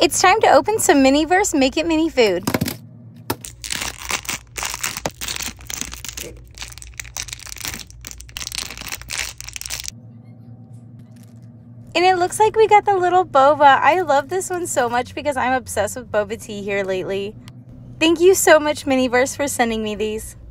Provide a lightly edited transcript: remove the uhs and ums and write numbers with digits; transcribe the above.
It's time to open some Miniverse Make It Mini food. And it looks like we got the little boba. I love this one so much because I'm obsessed with boba tea here lately. Thank you so much, Miniverse, for sending me these.